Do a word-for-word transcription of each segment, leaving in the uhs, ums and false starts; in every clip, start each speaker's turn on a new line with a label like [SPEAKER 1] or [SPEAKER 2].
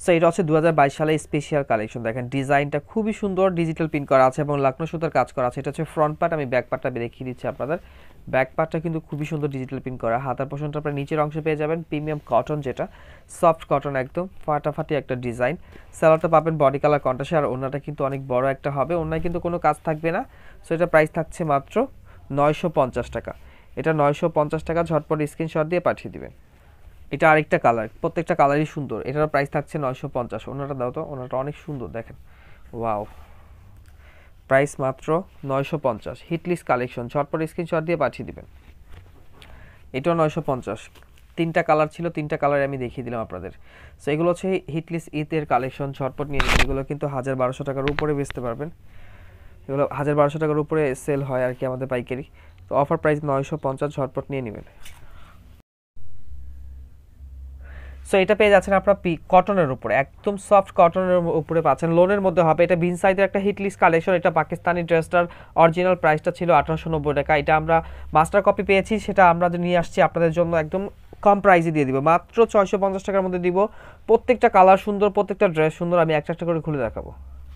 [SPEAKER 1] So এটা হচ্ছে দু হাজার বাইশ সালে স্পেশাল কালেকশন। দেখেন ডিজাইনটা খুবই সুন্দর, ডিজিটাল প্রিন্ট করা আছে এবং লাকনো সুতার কাজ করা আছে। এটা হচ্ছে ফ্রন্ট পার্ট, আমি ব্যাক পার্টটা দেখিয়ে দিচ্ছি আপনাদের। ব্যাক পার্টটা কিন্তু খুবই সুন্দর ডিজিটাল প্রিন্ট করা। হাতার পোর্শনটা আপনার নিচের অংশে পেয়ে যাবেন প্রিমিয়াম কটন, যেটা সফট কটন, একদম ফাটাফাটি একটা ডিজাইন। স্যালোয়ারটা পাবেন বডি কালার কন্ট্রাস্টে, আর ওনাটা কিন্তু অনেক বড় একটা হবে, ওনায় কিন্তু কোনো কাজ থাকবে না। সো এটা প্রাইস থাকছে মাত্র নয়শো পঞ্চাশ টাকা। এটা নয়শো পঞ্চাশ টাকা, ঝটপট স্ক্রিনশট দিয়ে পাঠিয়ে দিবেন। এটা আরেকটা কালার, প্রত্যেকটা কালারই সুন্দর। এটার প্রাইস থাকছে নয়শো পঞ্চাশ। ওনাটা দাও তো, ওনাটা অনেক সুন্দর দেখেন, ওয়াও। প্রাইস মাত্র নয়শো পঞ্চাশ। হিটলিস কালেকশন, ঝটপট স্ক্রিনশট দিয়ে পাঠিয়ে দিবেন। এটাও নয়শো পঞ্চাশ। তিনটা কালার ছিল, তিনটা কালার আমি দেখিয়ে দিলাম আপনাদের। সো এগুলো হচ্ছে হিটলিস ঈদের কালেকশন, ঝটপট নিয়ে নেবেন। এগুলো কিন্তু হাজার বারোশো টাকার উপরে বেচতে পারবেন, এগুলো হাজার বারোশো টাকার উপরে সেল হয় আর কি আমাদের পাইকারি। তো অফার প্রাইস নয়শো পঞ্চাশ, ঝটপট নিয়ে নেবেন। সো এটা পেয়ে যাচ্ছেন আপনার পি কটনের উপরে, একদম সফট কটনের উপরে পাচ্ছেন, লোনের মধ্যে হবে। এটা বিন সাইজের একটা হিটলিস কালেকশন। এটা পাকিস্তানি ড্রেসটার অরিজিনাল প্রাইসটা ছিল আঠারোশো নব্বই টাকা। এটা আমরা মাস্টার কপি পেয়েছি, সেটা আমরা নিয়ে আসছি আপনাদের জন্য একদম কম প্রাইসে দিয়ে দিব, মাত্র ছয়শো পঞ্চাশ টাকার মধ্যে দিব। প্রত্যেকটা কালার সুন্দর, প্রত্যেকটা ড্রেস সুন্দর। আমি একটা একটা করে খুলে দেখাবো।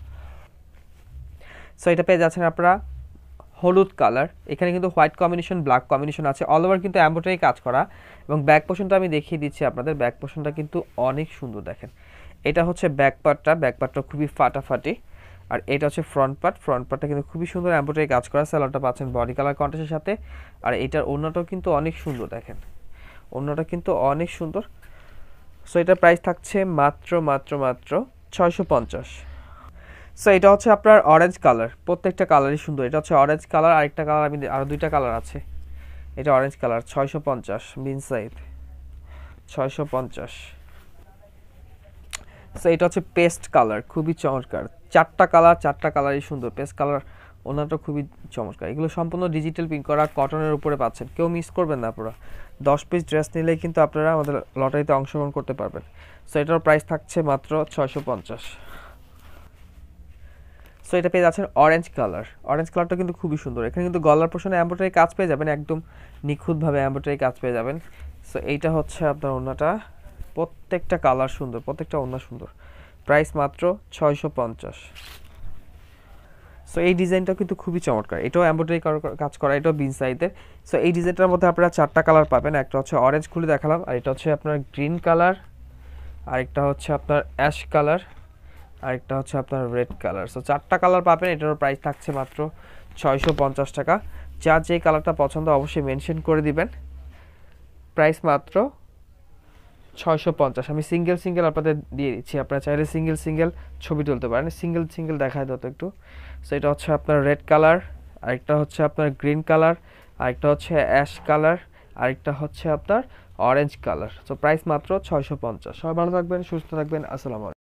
[SPEAKER 1] সো এটা পেয়ে যাচ্ছেন আপনারা হলুদ কালার, এখানে কিন্তু হোয়াইট কম্বিনেশন, ব্ল্যাক কম্বিনেশন আছে, অল ওভার কিন্তু এমব্রয়ডারি কাজ করা। এবং ব্যাক পোর্শনটা আমি দেখিয়ে দিচ্ছি আপনাদের। ব্যাক পোর্শনটা কিন্তু অনেক সুন্দর দেখেন। এটা হচ্ছে ব্যাক পার্টটা, ব্যাক পার্টটা খুবই ফাটাফাটি। আর এটা হচ্ছে ফ্রন্ট পার্ট, ফ্রন্ট পার্টটা কিন্তু খুবই সুন্দর এমব্রয়ডারি কাজ করা। স্যালোয়ারটা পাচ্ছেন বডি কালার কন্ট্রাস্টের সাথে। আর এটার ওড়নাটাও কিন্তু অনেক সুন্দর দেখেন, ওড়নাটা কিন্তু অনেক সুন্দর। সো এটার প্রাইস থাকছে মাত্র মাত্র মাত্র ছয়শো পঞ্চাশ। সো এটা হচ্ছে আপনার অরেঞ্জ কালার, প্রত্যেকটা কালারই সুন্দর। এটা হচ্ছে অরেঞ্জ কালার, আরেকটা কালার আমি আরও দুইটা কালার আছে। এটা অরেঞ্জ কালার, ছয়শো পঞ্চাশ বিন সাইড, ছয়শো পঞ্চাশ। সো এটা হচ্ছে পেস্ট কালার, খুবই চমৎকার। চারটা কালার, চারটা কালারই সুন্দর। পেস্ট কালার ওনাটা খুবই চমৎকার। এগুলো সম্পূর্ণ ডিজিটাল প্রিন্ট করা কটনের উপরে পাচ্ছেন, কেউ মিস করবেন না। পুরো দশ পিস ড্রেস নিলেই কিন্তু আপনারা আমাদের লটারিতে অংশগ্রহণ করতে পারবেন। সো এটার প্রাইস থাকছে মাত্র ছয়শো পঞ্চাশ। সো এটা পেয়ে যাচ্ছেন অরেঞ্জ কালার, অরেঞ্জ কালারটা কিন্তু খুবই সুন্দর। এখানে কিন্তু গলার পোর্শনে এমব্রয়ডারি কাজ পেয়ে যাবেন, একদম নিখুঁতভাবে এমব্রয়ডারি কাজ পেয়ে যাবেন। সো এইটা হচ্ছে আপনার ওড়নাটা, প্রত্যেকটা কালার সুন্দর, প্রত্যেকটা ওড়না সুন্দর। প্রাইস মাত্র ছয়শো পঞ্চাশ। সো এই ডিজাইনটা কিন্তু খুবই চমৎকার, এটাও এমব্রয়ডারি কাজ করা, এটাও বিন সাইজের। সো এই ডিজাইনটার মধ্যে আপনারা চারটা কালার পাবেন। একটা হচ্ছে অরেঞ্জ খুলে দেখালাম, আর এটা হচ্ছে আপনার গ্রিন কালার, আরেকটা হচ্ছে আপনার অ্যাশ কালার, আরেকটা হচ্ছে আপনার রেড কালার। সো চারটা কালার পাবেন। এটার প্রাইস থাকছে মাত্র ছয়শো পঞ্চাশ টাকা। যার যে কালারটা পছন্দ অবশ্যই মেনশন করে দিবেন। প্রাইস মাত্র ছয়শো পঞ্চাশ। আমি সিঙ্গেল সিঙ্গেল আপনাদের দিয়ে দিচ্ছি, আপনারা চাইলে সিঙ্গেল সিঙ্গেল ছবি তুলতে পারেন। সিঙ্গেল সিঙ্গেল দেখায় দাও তো একটু। সো এটা হচ্ছে আপনার রেড কালার, আরেকটা হচ্ছে আপনার গ্রিন কালার, আরেকটা হচ্ছে অ্যাশ কালার, আরেকটা হচ্ছে আপনার অরেঞ্জ কালার। সো প্রাইস মাত্র ছয়শো পঞ্চাশ। সবাই ভালো থাকবেন, সুস্থ থাকবেন, আসসালামু আলাইকুম।